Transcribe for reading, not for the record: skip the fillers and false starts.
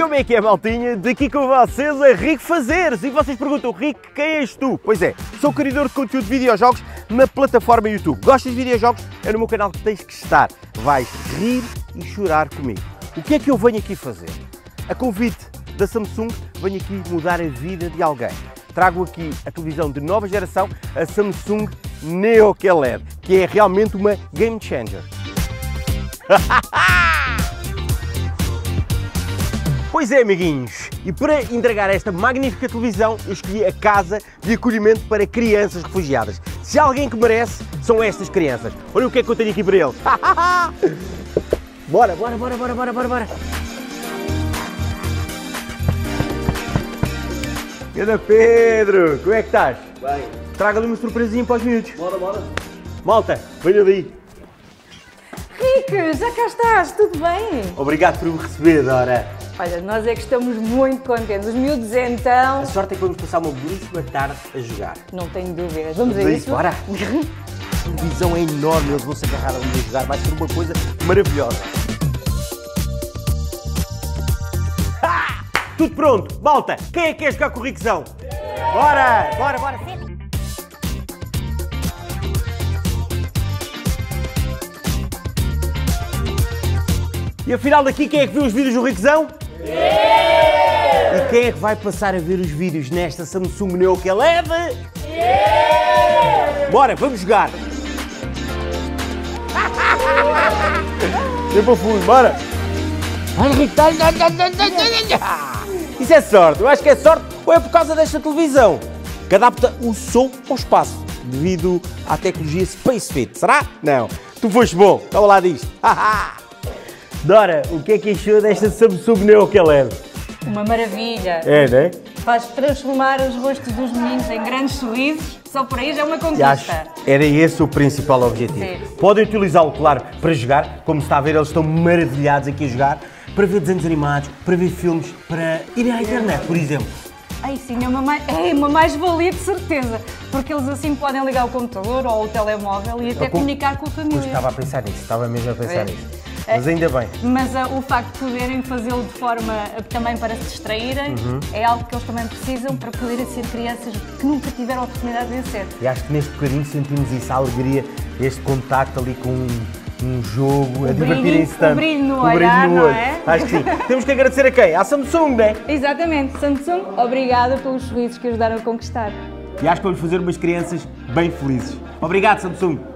Como é que é, maltinha? Daqui com vocês a Rico Fazeres. E vocês perguntam, Rico, quem és tu? Pois é, sou criador de conteúdo de videojogos na plataforma YouTube. Gostas de videojogos? É no meu canal que tens que estar. Vais rir e chorar comigo. O que é que eu venho aqui fazer? A convite da Samsung, venho aqui mudar a vida de alguém. Trago aqui a televisão de nova geração, a Samsung Neo QLED, que é realmente uma game changer. Pois é, amiguinhos, e para entregar esta magnífica televisão, eu escolhi a Casa de Acolhimento para Crianças Refugiadas. Se há alguém que merece, são estas crianças. Olha o que é que eu tenho aqui para eles. Bora. Ganda Pedro, como é que estás? Bem. Traga-lhe uma surpresinha para os miúdos. Bora. Malta, venha ali. Rico, já cá estás, tudo bem? Obrigado por me receber, Dora. Olha, nós é que estamos muito contentes. Os miúdos então... A sorte é que vamos passar uma belíssima tarde a jogar. Não tenho dúvidas. Vamos a isso? Bora. A televisão é enorme, eles vão se agarrar ali a jogar. Vai ser uma coisa maravilhosa. Tudo pronto. Malta, quem é que quer jogar com o Riquezão? Bora. E afinal daqui, quem é que viu os vídeos do Riquezão? E quem é que vai passar a ver os vídeos nesta Samsung Neo QLED? Bora, vamos jogar! Eu vou fundo, bora! Isso é sorte, eu acho que é sorte ou é por causa desta televisão que adapta o som ao espaço devido à tecnologia Space Fit, será? Não, tu foste bom, estava lá disto! Dora, o que é que achou desta Samsung Neo QLED? Uma maravilha. É, não é? Faz transformar os rostos dos meninos em grandes sorrisos, só por aí já é uma conquista. Era esse o principal objetivo. Sim. Podem utilizá-lo, claro, para jogar, como se está a ver, eles estão maravilhados aqui a jogar, para ver desenhos animados, para ver filmes, para ir à internet, por exemplo. Ai sim, é uma mais-valia de certeza, porque eles assim podem ligar o computador ou o telemóvel e até comunicar com a família. Pois estava a pensar nisso, estava mesmo a pensar nisso. Mas ainda bem. Mas o facto de poderem fazê-lo de forma também para se distraírem é algo que eles também precisam para poderem ser crianças que nunca tiveram a oportunidade de ser. E acho que neste bocadinho sentimos isso, a alegria, este contacto ali com um jogo, a divertirem-se tanto. O brilho no olhar, não é? Acho que sim. Temos que agradecer a quem? À Samsung, não é? Exatamente. Samsung, obrigada pelos sorrisos que ajudaram a conquistar. E acho que vamos fazer umas crianças bem felizes. Obrigado, Samsung.